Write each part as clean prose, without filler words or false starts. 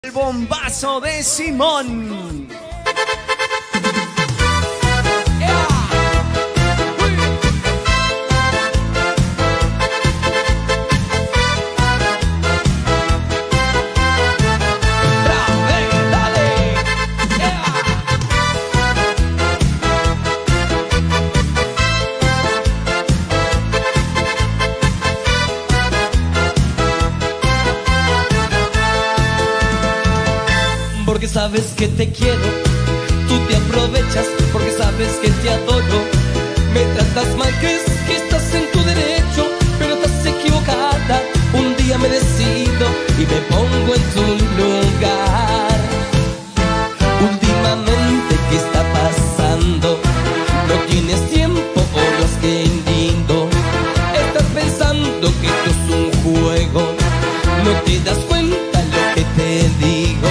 El bombazo de Simón. Porque sabes que te quiero, tú te aprovechas, porque sabes que te adoro. Me tratas mal, crees que estás en tu derecho, pero estás equivocada. Un día me decido y me pongo en tu lugar. Últimamente, ¿qué está pasando? No tienes tiempo o lo has querido. Estás pensando que esto es un juego, no te das cuenta lo que te digo.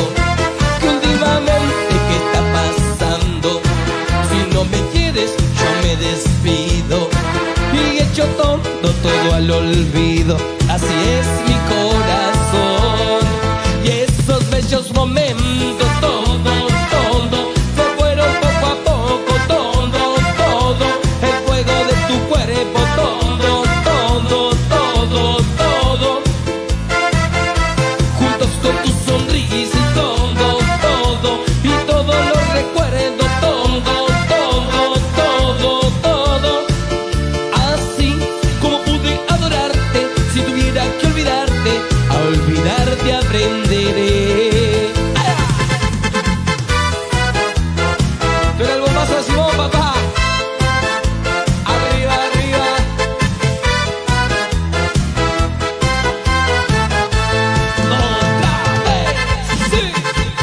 ¿Qué está pasando? Si no me quieres, yo me despido y echo todo al olvido. Así es mi corazón. Y esos bellos momentos, todo se fueron poco a poco, todo el fuego de tu cuerpo, todo juntos con tu sonrisa y todo lo recuerdo, todo. Así como pude adorarte, si tuviera que olvidarte, a olvidarte aprenderé. Pero el bombazo de Simón, papá. Arriba, arriba. Otra vez, sí.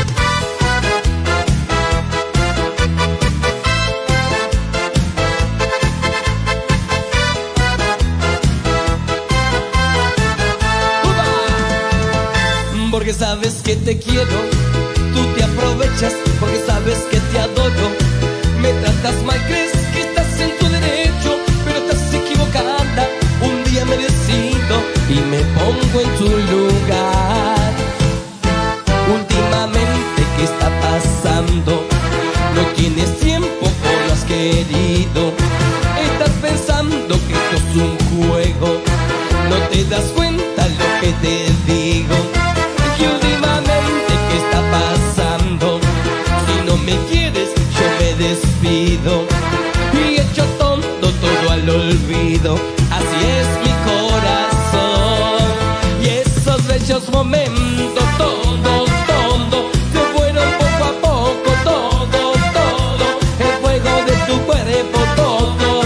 Porque sabes que te quiero, tú te aprovechas, porque sabes que te adoro. Me tratas mal, crees que estás en tu derecho, pero estás equivocada. Un día me decido y me pongo en tu lugar. Últimamente, ¿qué está pasando? No tienes tiempo o lo has querido. Estás pensando que esto es un juego, no te das cuenta lo que te digo. Y últimamente, ¿qué está pasando? Si no me quieres, yo me despido y echo todo al olvido. Así es mi corazón. Y esos bellos momentos, todo se fueron poco a poco, todo el fuego de tu cuerpo, todo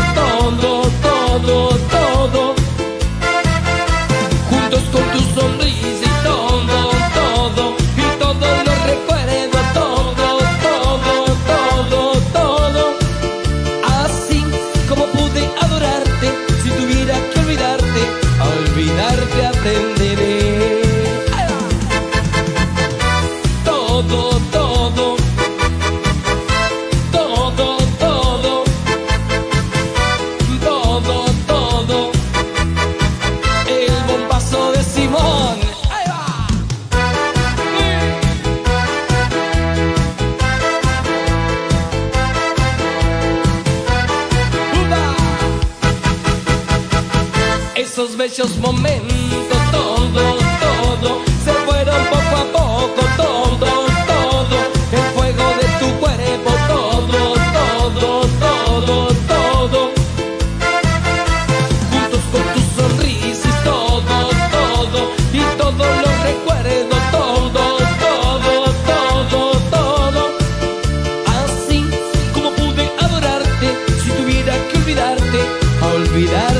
juntos con tu sonrisa y todo lo recuerdo, todo. Así como pude adorarte, si tuviera que olvidarte, a olvidarte aprenderé. Todo. El bombazo de Simón. Ahí va. Esos bellos momentos, todo se fueron poco a poco, todo el fuego de tu cuerpo, todo juntos con tu sonrisa y todo lo recuerdo, todo. Así como pude adorarte, si tuviera que olvidarte, a olvidar